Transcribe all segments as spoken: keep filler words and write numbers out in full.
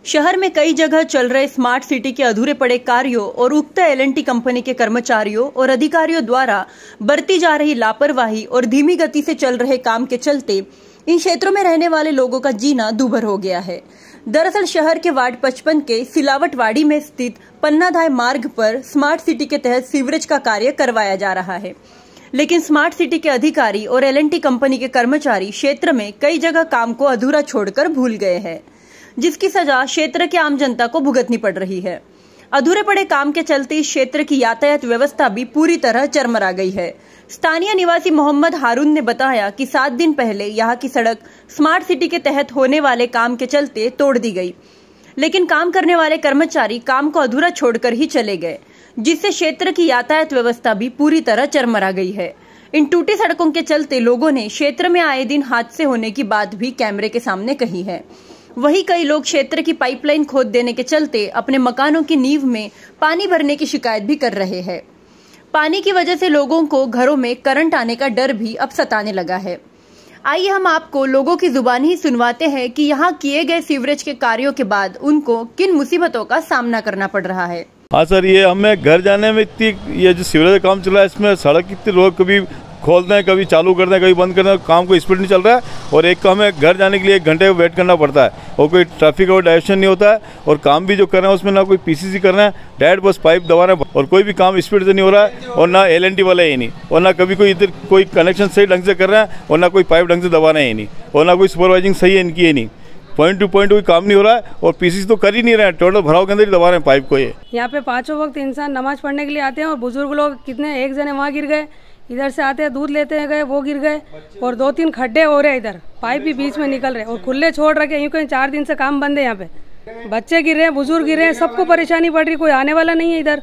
शहर में कई जगह चल रहे स्मार्ट सिटी के अधूरे पड़े कार्यों और उक्त एल एंड टी कंपनी के कर्मचारियों और अधिकारियों द्वारा बरती जा रही लापरवाही और धीमी गति से चल रहे काम के चलते इन क्षेत्रों में रहने वाले लोगों का जीना दूभर हो गया है। दरअसल शहर के वार्ड पचपन के सिलावटवाड़ी में स्थित पन्नाधाय मार्ग पर स्मार्ट सिटी के तहत सीवरेज का कार्य करवाया जा रहा है, लेकिन स्मार्ट सिटी के अधिकारी और एल एंड टी कंपनी के कर्मचारी क्षेत्र में कई जगह काम को अधूरा छोड़कर भूल गए हैं, जिसकी सजा क्षेत्र के आम जनता को भुगतनी पड़ रही है। अधूरे पड़े काम के चलते इस क्षेत्र की यातायात व्यवस्था भी पूरी तरह चरमरा गई है। स्थानीय निवासी मोहम्मद हारून ने बताया कि सात दिन पहले यहाँ की सड़क स्मार्ट सिटी के तहत होने वाले काम के चलते तोड़ दी गई, लेकिन काम करने वाले कर्मचारी काम को अधूरा छोड़कर ही चले गए, जिससे क्षेत्र की यातायात व्यवस्था भी पूरी तरह चरमरा गई है। इन टूटी सड़कों के चलते लोगों ने क्षेत्र में आए दिन हादसे होने की बात भी कैमरे के सामने कही है। वहीं कई लोग क्षेत्र की पाइपलाइन खोद देने के चलते अपने मकानों की नींव में पानी भरने की शिकायत भी कर रहे हैं। पानी की वजह से लोगों को घरों में करंट आने का डर भी अब सताने लगा है। आइए हम आपको लोगों की जुबानी ही सुनवाते हैं कि यहाँ किए गए सीवरेज के कार्यों के बाद उनको किन मुसीबतों का सामना करना पड़ रहा है। हाँ सर, ये हमें घर जाने में इतनी, ये जो सीवरेज का काम चल रहा है इसमें सड़क कितनी रोड कभी खोल दें, कभी चालू कर दें, कभी बंद कर दें, काम को स्पीड नहीं चल रहा है। और एक को हमें घर जाने के लिए एक घंटे वेट करना पड़ता है और कोई ट्रैफिक का डायरेक्शन नहीं होता है। और काम भी जो कर रहे हैं उसमें ना कोई पीसीसी कर रहे हैं, डायरेक्ट बस पाइप दबा रहे हैं और कोई भी काम स्पीड से नहीं हो रहा है। और ना एल एंड टी वाला ही नहीं, और ना कभी कोई इधर कोई कनेक्शन सही ढंग से कर रहे हैं, और ना कोई पाइप ढंग से दबा रहे हैं नहीं, और ना कोई सुपरवाइजिंग सही है इनकी है नहीं। पॉइंट टू पॉइंट कोई काम नहीं हो रहा है और पीसीसी तो कर ही नहीं रहे हैं, टोटल भराव के अंदर ही दबा रहे हैं पाइप को। ये यहाँ पे पांचों वक्त इंसान नमाज पढ़ने के लिए आते हैं और बुजुर्ग लोग कितने, एक जने वहाँ गिर गए, इधर से आते हैं दूध लेते हैं गए वो गिर गए, और दो तीन खड्डे हो रहे हैं, इधर पाइप भी बीच में निकल रहे और खुले छोड़ रखे। यूँ कहीं चार दिन से काम बंद है यहाँ पे। बच्चे गिर रहे हैं, बुजुर्ग गिर रहे हैं, सबको परेशानी पड़ रही, कोई आने वाला नहीं है इधर।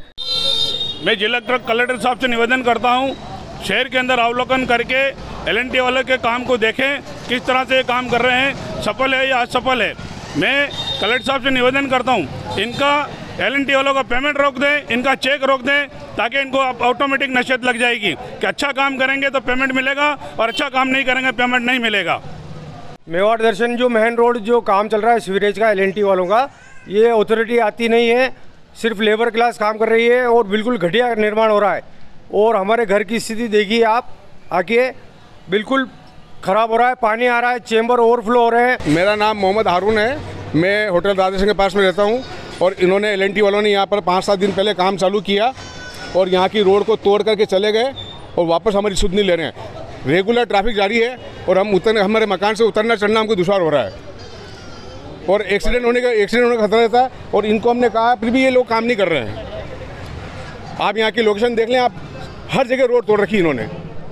मैं जिला कलेक्टर साहब से निवेदन करता हूँ, शहर के अंदर अवलोकन करके एल एंड टी वाले के काम को देखें, किस तरह से ये काम कर रहे हैं, सफल है या असफल है। मैं कलेक्टर साहब से निवेदन करता हूँ, इनका एल एंड टी वालों का पेमेंट रोक दें, इनका चेक रोक दें, ताकि इनको ऑटोमेटिक नसीहत लग जाएगी कि अच्छा काम करेंगे तो पेमेंट मिलेगा और अच्छा काम नहीं करेंगे पेमेंट नहीं मिलेगा। मेवाड़ दर्शन जो मेन रोड जो काम चल रहा है सीवरेज का एल एंड टी वालों का, ये अथॉरिटी आती नहीं है, सिर्फ लेबर क्लास काम कर रही है और बिल्कुल घटिया निर्माण हो रहा है। और हमारे घर की स्थिति देखिए आप आके, बिल्कुल ख़राब हो रहा है, पानी आ रहा है, चेंबर ओवरफ्लो हो रहे हैं। मेरा नाम मोहम्मद हारून है, मैं होटल राधे सिंह के पास में रहता हूँ। और इन्होंने एल एंड टी वालों ने यहाँ पर पाँच सात दिन पहले काम चालू किया और यहाँ की रोड को तोड़ करके चले गए और वापस हमारी सुध नहीं ले रहे हैं। रेगुलर ट्रैफिक जारी है और हम उतर हमारे मकान से उतरना चढ़ना हमको दुश्वार हो रहा है और एक्सीडेंट होने का एक्सीडेंट होने का खतरा रहता है। और इनको हमने कहा फिर भी ये लोग काम नहीं कर रहे हैं। आप यहाँ की लोकेशन देख लें, आप हर जगह रोड तोड़ रखी इन्होंने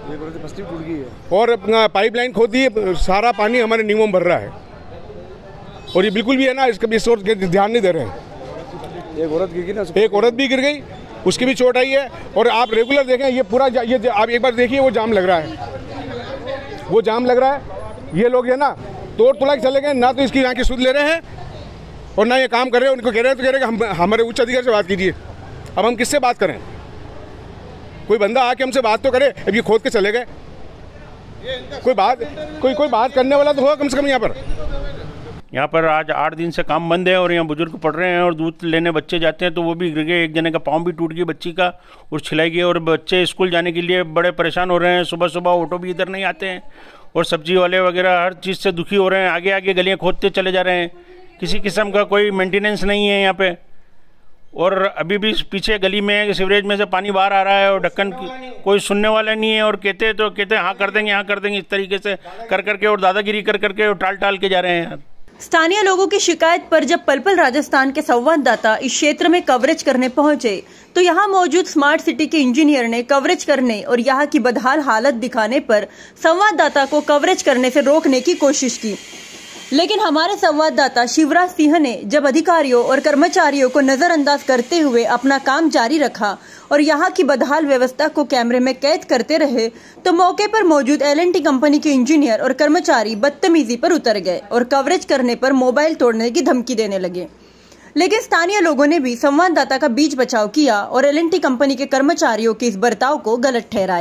और पाइपलाइन खोद दी, सारा पानी हमारे नींवों में भर रहा है। और ये बिल्कुल भी है ना, इसका भी सोच के ध्यान नहीं दे रहे हैं। एक औरत गिर गई ना, एक औरत भी गिर गई, उसकी भी चोट आई है। और आप रेगुलर देखें, ये पूरा ये आप एक बार देखिए, वो जाम लग रहा है, वो जाम लग रहा है। ये लोग है ना तोड़ तोड़ा के चले गए, ना तो इसकी यहाँ की सुध ले रहे हैं और ना ये काम कर रहे हैं। उनको कह रहे हैं तो कह रहे हैं कि हम हमारे उच्च अधिकारी से बात कीजिए। अब हम किससे बात करें? कोई बंदा आके हमसे बात तो करे। अब ये खोद के चले गए, कोई बात कोई कोई बात करने वाला तो होगा कम से कम यहाँ पर। यहाँ पर आज आठ दिन से काम बंद है और यहाँ बुजुर्ग पढ़ रहे हैं और दूध लेने बच्चे जाते हैं तो वो भी गिर गए। एक जने का पाँव भी टूट गई बच्ची का और छिलाई गई और बच्चे स्कूल जाने के लिए बड़े परेशान हो रहे हैं। सुबह सुबह ऑटो भी इधर नहीं आते हैं और सब्जी वाले वगैरह हर चीज़ से दुखी हो रहे हैं। आगे आगे गलियाँ खोदते चले जा रहे हैं, किसी किस्म का कोई मेंटेनेंस नहीं है यहाँ पे। और अभी भी पीछे गली में सीवरेज में से पानी बाहर आ रहा है और ढक्कन कोई सुनने वाला नहीं है। और कहते हैं तो कहते हैं हाँ कर देंगे, हाँ कर देंगे, इस तरीके से कर करके और दादागिरी कर करके और टाल टाल के जा रहे हैं। स्थानीय लोगों की शिकायत पर जब पल पल राजस्थान के संवाददाता इस क्षेत्र में कवरेज करने पहुंचे तो यहां मौजूद स्मार्ट सिटी के इंजीनियर ने कवरेज करने और यहां की बदहाल हालत दिखाने पर संवाददाता को कवरेज करने से रोकने की कोशिश की, लेकिन हमारे संवाददाता शिवराज सिंह ने जब अधिकारियों और कर्मचारियों को नजरअंदाज करते हुए अपना काम जारी रखा और यहाँ की बदहाल व्यवस्था को कैमरे में कैद करते रहे तो मौके पर मौजूद एल एंड टी कंपनी के इंजीनियर और कर्मचारी बदतमीजी पर उतर गए और कवरेज करने पर मोबाइल तोड़ने की धमकी देने लगे। लेकिन स्थानीय लोगों ने भी संवाददाता का बीच बचाव किया और एल एंड टी कंपनी के कर्मचारियों के इस बर्ताव को गलत ठहराया।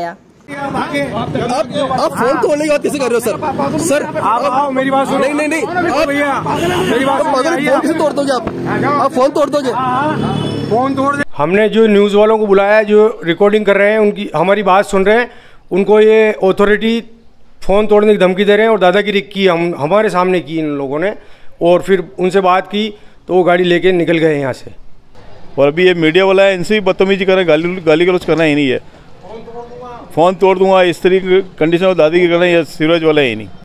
आप आप फोन तोड़ने की बात कैसे कर रहे हो सर? सर आप आओ, मेरी बात सुनो। नहीं नहीं नहीं आप भैया मेरी बात सुनो। फोन कैसे तोड़ दोगे आप? आप फोन तोड़ दोगे? फोन तोड़ दे। हमने जो न्यूज़ वालों को बुलाया, जो रिकॉर्डिंग कर रहे हैं, उनकी हमारी बात सुन रहे हैं, उनको ये अथॉरिटी फ़ोन तोड़ने की धमकी दे रहे हैं और दादागिरी की हम हमारे सामने की इन लोगों ने, और फिर उनसे बात की तो वो गाड़ी लेके निकल गए यहाँ से। और अभी ये मीडिया वाला है, इनसे भी बदतमीजी कर रहे हैं, गाली गाली गलौज करना ही नहीं है। फ़ोन तोड़ दूंगा इस तरीके की कंडीशन और दादागिरी करना, ये सीवरेज वाला ही नहीं।